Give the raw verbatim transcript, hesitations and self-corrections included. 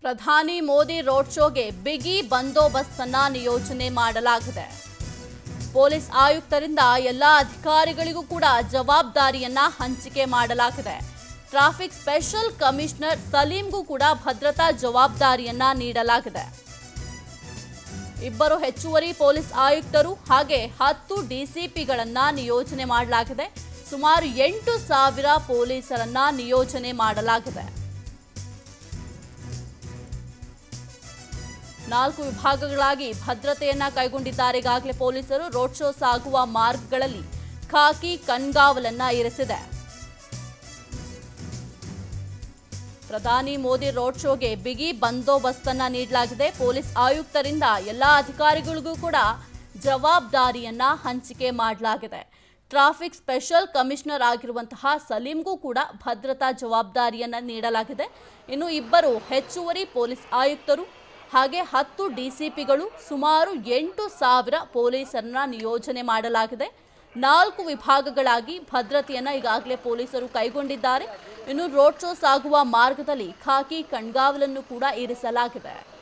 ಪ್ರಧಾನಿ ಮೋದಿ ರೋಡ್ ಶೋಗೆ ಬಿಗಿ ಬಂದೋಬಸ್ತ್ ಅನ್ನು ನಿಯೋಜನೆ ಮಾಡಲಾಗಿದೆ. ಪೊಲೀಸ್ ಆಯುಕ್ತರಿಂದ ಎಲ್ಲ ಅಧಿಕಾರಿಗಳಿಗೂ ಕೂಡ ಜವಾಬ್ದಾರಿಯನ್ನ ಹಂಚಿಕೆ ಮಾಡಲಾಗಿದೆ. ಟ್ರಾಫಿಕ್ ಸ್ಪೆಷಲ್ ಕಮಿಷನರ್ ಸಲೀಂಗೂ ಕೂಡ ಭದ್ರತಾ ಜವಾಬ್ದಾರಿಯನ್ನ ನೀಡಲಾಗಿದೆ. ಇಬ್ಬರು ಹೆಚ್ಚುವರಿ ಪೊಲೀಸ್ ಆಯುಕ್ತರು ಹಾಗೆ ಹತ್ತು ಡಿಸಿಪಿಗಳನ್ನ ನಿಯೋಜನೆ ಮಾಡಲಾಗಿದೆ. ಸುಮಾರು ಎಂಟು ಸಾವಿರ ಪೊಲೀಸರನ್ನ ನಿಯೋಜನೆ ಮಾಡಲಾಗಿದೆ. ನಾಲ್ಕು ವಿಭಾಗಗಳಾಗಿ ಭದ್ರತೆಯನ್ನ ಕೈಗೊಂಡಿದ್ದಾರೆ. ಈಗಾಗಲೇ ಪೊಲೀಸರು ರೋಡ್ ಶೋ ಸಾಗುವ ಮಾರ್ಗಗಳಲ್ಲಿ ಖಾಕಿ ಕಣ್ಗಾವಲನ್ನ ಇರಿಸಿದೆ. ಪ್ರಧಾನಿ ಮೋದಿ ರೋಡ್ ಶೋಗೆ ಬಿಗಿ ಬಂದೋಬಸ್ತ್ ಅನ್ನ ನೀಡಲಾಗಿದೆ. ಪೊಲೀಸ್ ಆಯುಕ್ತರಿಂದ ಎಲ್ಲ ಅಧಿಕಾರಿಗಳಿಗೂ ಕೂಡ ಜವಾಬ್ದಾರಿಯನ್ನ ಹಂಚಿಕೆ ಮಾಡಲಾಗಿದೆ. ಟ್ರಾಫಿಕ್ ಸ್ಪೆಷಲ್ ಕಮಿಷನರ್ ಆಗಿರುವಂತಹ ಸಲೀಂಗೂ ಕೂಡ ಭದ್ರತಾ ಜವಾಬ್ದಾರಿಯನ್ನ ನೀಡಲಾಗಿದೆ. ಇನ್ನು ಇಬ್ಬರು ಹೆಚ್ಚುವರಿ ಪೊಲೀಸ್ ಆಯುಕ್ತರು ಹಾಗೆ ಹತ್ತು ಡಿಸಿಪಿಗಳು ಸುಮಾರು ಎಂಟು ಸಾವಿರ ಪೊಲೀಸರನ್ನ ನಿಯೋಜನೆ ಮಾಡಲಾಗಿದೆ. ನಾಲ್ಕು ವಿಭಾಗಗಳಾಗಿ ಭದ್ರತೆಯನ್ನು ಈಗಾಗಲೇ ಪೊಲೀಸರು ಕೈಗೊಂಡಿದ್ದಾರೆ. ಇನ್ನು ರೋಡ್ ಶೋ ಸಾಗುವ ಮಾರ್ಗದಲ್ಲಿ ಖಾಕಿ ಕಣ್ಗಾವಲನ್ನು ಕೂಡ ಇರಿಸಲಾಗಿದೆ.